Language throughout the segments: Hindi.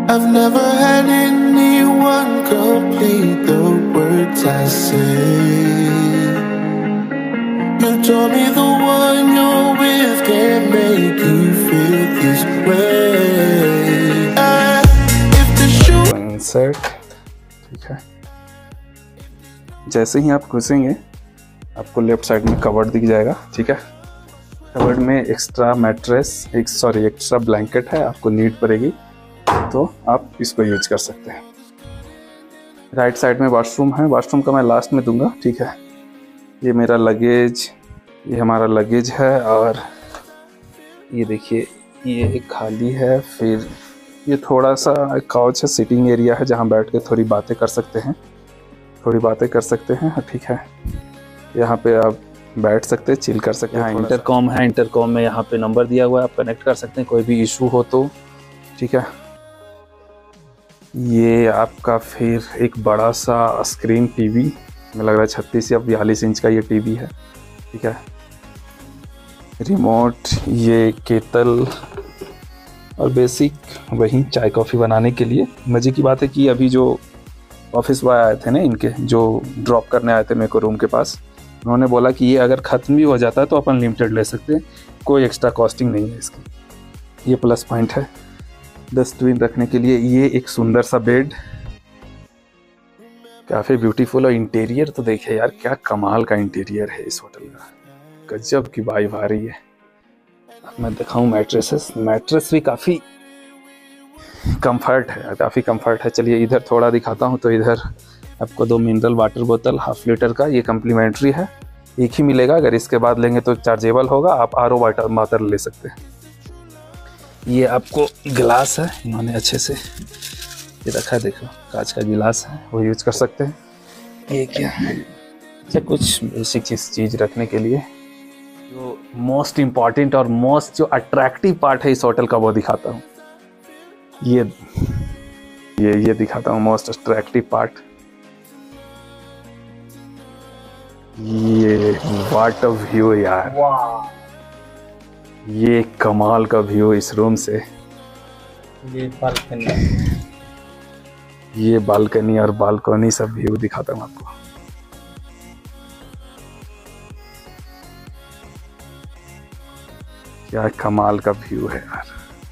I've never had anyone complete the words I say. You told me the one you're with can make you feel this way. If the shoe insert, ठीक है। जैसे ही आप घुसेंगे आपको लेफ्ट साइड में कवर्ड दिख जाएगा, ठीक है। कवर्ड में एक्स्ट्रा मैट्रेस, एक्स्ट्रा ब्लैंकेट है, आपको नीड पड़ेगी तो आप इसको यूज कर सकते हैं। राइट साइड में वॉशरूम है, वॉशरूम का मैं लास्ट में दूंगा, ठीक है। ये मेरा लगेज, ये हमारा लगेज है, और ये देखिए ये खाली है। फिर ये थोड़ा सा काउच है, सिटिंग एरिया है जहाँ बैठ के थोड़ी बातें कर सकते हैं, ठीक है। यहाँ पे आप बैठ सकते हैं, चिल कर सकते हैं। यहाँ इंटरकॉम है, इंटरकॉम में यहाँ पे नंबर दिया हुआ है, आप कनेक्ट कर सकते हैं कोई भी इशू हो तो, ठीक है। ये आपका फिर एक बड़ा सा स्क्रीन टीवी, मुझे लग रहा है 36 या 42 इंच का ये टीवी है, ठीक है। रिमोट, ये केतल, और बेसिक वही चाय कॉफ़ी बनाने के लिए। मज़े की बात है कि अभी जो ऑफिस बॉय आए थे ना इनके, जो ड्रॉप करने आए थे मेरे को रूम के पास, उन्होंने बोला कि ये अगर ख़त्म भी हो जाता है तो अपन लिमिटेड ले सकते हैं, कोई एक्स्ट्रा कॉस्टिंग नहीं है इसकी। ये प्लस पॉइंट है। डस्टबिन रखने के लिए ये एक सुंदर सा बेड, काफ़ी ब्यूटीफुल। और इंटीरियर तो देखिए यार, क्या कमाल का इंटीरियर है इस होटल का, गजब की वाइब आ रही है। अब मैं दिखाऊं मैट्रेस भी काफ़ी कंफर्ट है, काफ़ी कंफर्ट है। चलिए इधर थोड़ा दिखाता हूं। तो इधर आपको 2 मिनरल वाटर बोतल ½ लीटर का, ये कम्प्लीमेंट्री है, एक ही मिलेगा। अगर इसके बाद लेंगे तो चार्जेबल होगा, आप RO वाटर ले सकते हैं। ये आपको गिलास है, इन्होंने अच्छे से ये रखा है, देखो कांच का गिलास है, वो यूज कर सकते हैं। ये क्या है, कुछ बेसिक चीज़ रखने के लिए। जो मोस्ट इम्पॉर्टेंट और मोस्ट जो अट्रैक्टिव पार्ट है इस होटल का, वो दिखाता हूँ। ये दिखाता हूँ मोस्ट अट्रैक्टिव पार्ट। ये व्हाट अ व्यू यार, ये कमाल का व्यू इस रूम से। ये बालकनी और बालकनी सब व्यू दिखाता हूँ आपको। क्या कमाल का व्यू है यार,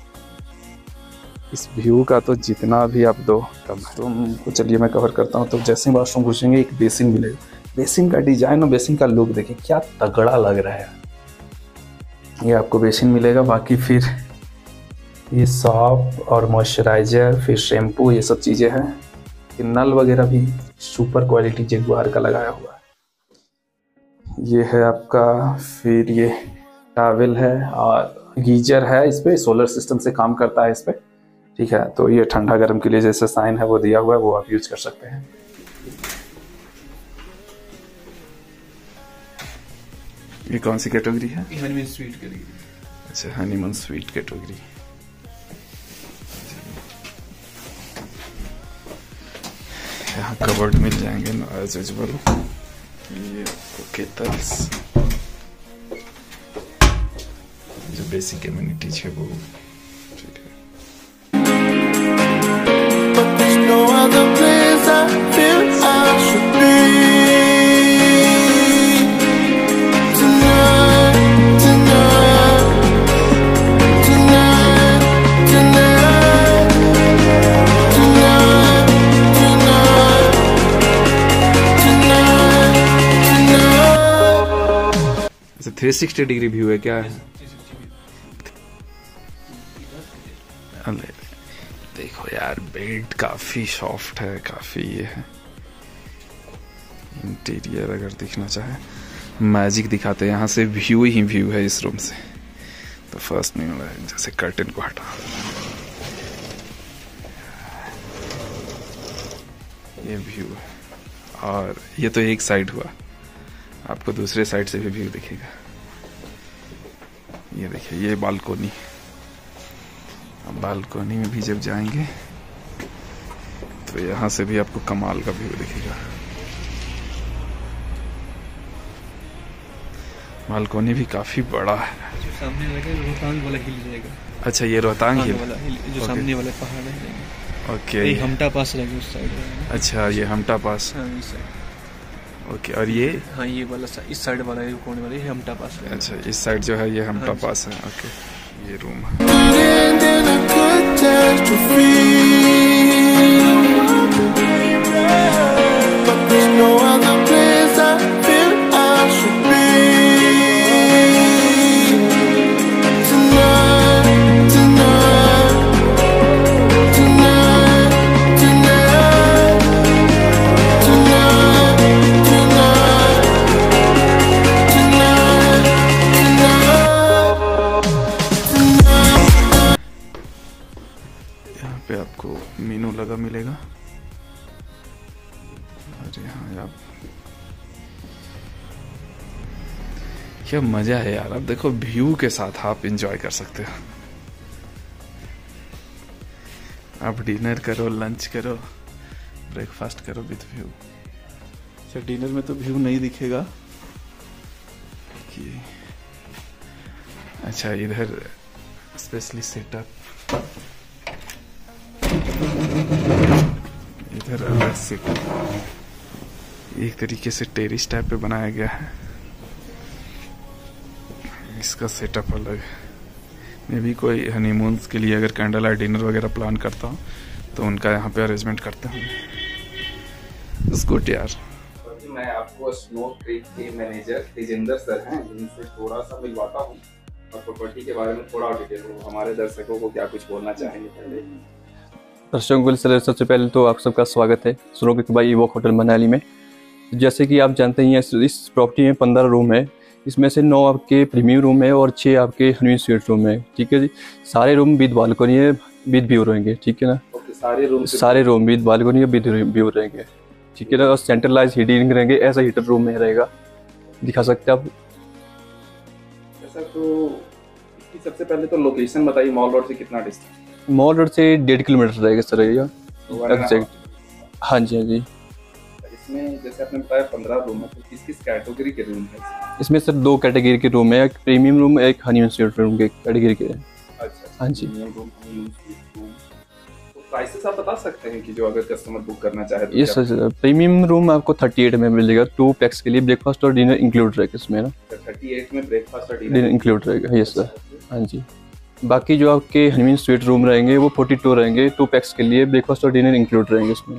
इस व्यू का तो जितना भी आप दो कम है। तो चलिए मैं कवर करता हूँ। तो जैसे ही वॉशरूम घुसेंगे एक बेसिन मिलेगा, बेसिन का डिजाइन और बेसिन का लुक देखिए क्या तगड़ा लग रहा है। ये आपको बेसिन मिलेगा, बाकी फिर ये सॉप और मॉइस्चराइजर, फिर शैम्पू, ये सब चीज़ें हैं। ये नल वगैरह भी सुपर क्वालिटी जगुआर का लगाया हुआ है। ये है आपका, फिर ये टॉवेल है और गीजर है, इस पर सोलर सिस्टम से काम करता है इस पर, ठीक है। तो ये ठंडा गर्म के लिए जैसे साइन है वो दिया हुआ है, वो आप यूज कर सकते हैं। ये कौन सी कैटेगरी है? Honeymoon suite category. अच्छा, हनीमून स्वीट कैटेगरी। यहाँ कवर्ड मिल जाएंगे एज यूजुअल। ये केटल्स, जो बेसिक एमिनिटीज है वो, ठीक है। but there's no other place I feel I should be. अच्छा, 360 डिग्री व्यू है क्या? देखो यार, बेड काफी सॉफ्ट है, काफी ये है। इंटीरियर अगर दिखना चाहे, मैजिक दिखाते हैं। यहाँ से व्यू ही व्यू है इस रूम से। तो फर्स्ट में जैसे कर्टन को हटा, ये व्यू है। और ये तो एक साइड हुआ, आपको दूसरे साइड से भी व्यू दिखेगा। ये देखिए, ये बालकोनी। अब बालकोनी में भी जब जाएंगे तो यहाँ से भी आपको कमाल का व्यू दिखेगा। बालकोनी भी काफी बड़ा है। जो सामने लगा रोहतांग वाला हिल जाएगा। अच्छा, ये रोहतांग हिल वाला जो सामने वाला पहाड़ है। ओके। एक हमटा पास रहेगा उस साइड। अच्छा, ये हमटा पास। हाँ इस साइड। ओके, और ये? हाँ ये वाला इस साइड वाला ये कोने वाला ये हमटा पास रहेगा। अच्छा, इस साइड जो है ये हमटा हाँ पास है। ओके, ये रूम है। End in a catastrophe. But there's no other place I feel I should be. Tonight, tonight, tonight, tonight, tonight, tonight, tonight. यहाँ पे आपको मेनू लगा मिलेगा। अरे हाँ, आप क्या मजा है यार। अब देखो व्यू के साथ आप एंजॉय कर सकते हो। आप डिनर करो, लंच करो, ब्रेकफास्ट करो विद व्यू। अच्छा, डिनर में तो व्यू नहीं दिखेगा कि अच्छा इधर स्पेशली सेटअप, इधर अलग से एक तरीके से टेरिस टाइप पे बनाया गया है। इसका सेटअप अलग है। मैं भी कोई हनीमून्स के लिए अगर कैंडल लाइट डिनर वगैरह प्लान करता हूँ तो उनका यहाँ पे अरेंजमेंट करते हैं। इट्स गुड यार। मैं आपको स्नो क्रीक के मैनेजर तेजिंदर सर हैं, जिनसे थोड़ा सा मिलवाता हूँ और प्रॉपर्टी के बारे में थोड़ा डिटेल हो। हमारे दर्शकों को क्या कुछ बोलना चाहेंगे पहले? दर्शकों के लिए सबसे पहले तो आप सबका स्वागत है Snow Creek by Evoke hotel Manali में। जैसे कि आप जानते हैं इस प्रॉपर्टी में 15 रूम है। इसमें से 9 आपके प्रीमियम रूम है और 6 आपके हनीमून स्वीट रूम है। ठीक है जी, सारे रूम विद बालकनी है, विद व्यू रहेंगे। ठीक है ना? सारे रूम विद बालकनी है, विद व्यू रहेंगे। ठीक है ना? और सेंट्रलाइज हीटिंग रहेंगे, ऐसा हीटर रूम में रहेगा। दिखा सकते हैं आप। ऐसा तो इसकी सबसे पहले तो लोकेशन बताइए, मॉल रोड से कितना डिस्टेंस? मॉल रोड से 1.5 किलोमीटर रहेगा सर ये एग्जैक्ट। हाँ जी, हाँ जी। इसमें जैसे आपने बताया 15 रूम है, तो किस किस कैटेगरी के रूम है? इसमें सर 2 कैटेगरी के रूम है, एक प्रीमियम रूम, एक हनीमून स्वीट रूम के कैटेगरी के है। अच्छा, हाँ जी। Premium room, honeymoon suite room. तो प्राइसेस आप बता सकते हैं कि जो अगर कस्टमर बुक करना चाहे तो? यस सर, प्रीमियम रूम आपको 38 में मिलेगा, 2 पैक्स के लिए। ब्रेकफास्ट और डिनर इंक्लूड रहेगा इसमें ना। 38 में ब्रेकफास्ट और डिनर इंक्लूड रहेगा। Yes sir. हाँ जी। बाकी जो आपके हनीमून स्वीट रूम रहेंगे वो 42 रहेंगे, 2 पैक्स के लिए। ब्रेकफास्ट और डिनर इंक्लूड रहेंगे इसमें।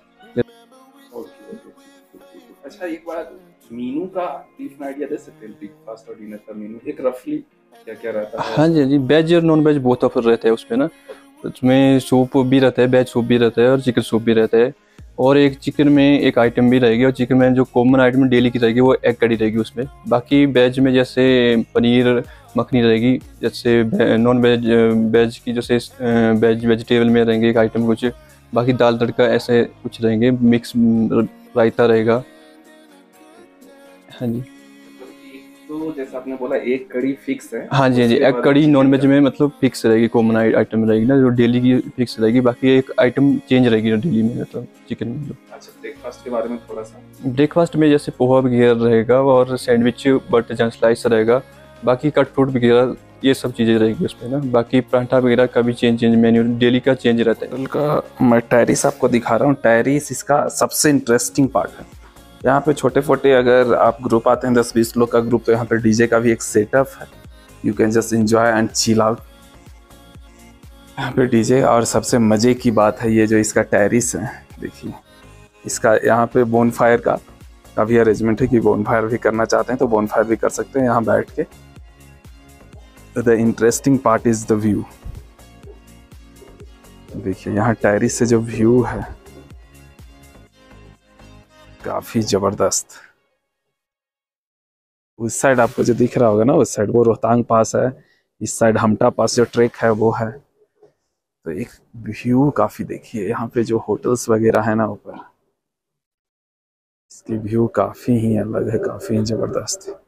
अच्छा, एक बार मेनू का ब्रीफ आइडिया दे सकते हैं? ब्रेकफास्ट और डिनर का मेनू एक रफली क्या क्या रहता है? हाँ जी, हाँ जी। वेज और नॉन वेज बोथ ऑफर रहते हैं उसमें ना। उसमें सूप भी रहता है, वेज सूप भी रहता है और चिकन सूप भी रहता है। और एक चिकन में एक आइटम भी रहेगी, और चिकन में जो कॉमन आइटम डेली की रहेगी वो एग कड़ी रहेगी उसमें। बाकी वेज में जैसे पनीर मखनी रहेगी, जैसे नॉन वेज वेज की जैसे वेजिटेबल में रहेंगे एक आइटम कुछ। बाकी दाल तड़का ऐसे कुछ रहेंगे, मिक्स रायता रहेगा। हाँ जी। तो जैसे आपने बोला एक कड़ी फिक्स है। हाँ जी, हाँ जी। एक कड़ी नॉन वेज में मतलब फिक्स रहेगी, कॉमन आइटम रहेगी ना, जो डेली की फिक्स रहेगी। बाकी एक आइटम चेंज रहेगी डेली में, मतलब चिकन में। अच्छा, ब्रेकफास्ट के बारे में थोड़ा सा? ब्रेकफास्ट में जैसे पोहा वगैरह रहेगा और सैंडविच बटर जन स्लाइस रहेगा। बाकी कट फ्रूट वगैरह ये सब चीज़ें रहेगी उसमें ना। बाकी पराठा वगैरह का भी चेंज मेन्यू डेली का चेंज रहता है। होटल का मैं टेरिस आपको दिखा रहा हूँ। टेरिस इसका सबसे इंटरेस्टिंग पार्ट है। यहाँ पे छोटे छोटे अगर आप ग्रुप आते हैं 10-20 लोग का ग्रुप, तो यहाँ पे डीजे का भी एक सेटअप है। You can just enjoy and chill out यहाँ पे डीजे। और सबसे मज़े की बात है ये जो इसका टेरिस है, देखिए इसका यहाँ पे बोनफायर का भी अरेंजमेंट है कि बोनफायर भी करना चाहते हैं तो बोनफायर भी कर सकते हैं यहाँ बैठ के। The interesting part is the view. देखिए यहाँ टेरिस से जो व्यू है काफी जबरदस्त। उस साइड आपको जो दिख रहा होगा ना, उस साइड वो रोहतांग पास है, इस साइड हमटा पास जो ट्रेक है वो है। तो एक व्यू काफी, देखिए यहाँ पे जो होटल्स वगैरह है ना ऊपर, इसकी व्यू काफी ही अलग है, काफी ही जबरदस्त है।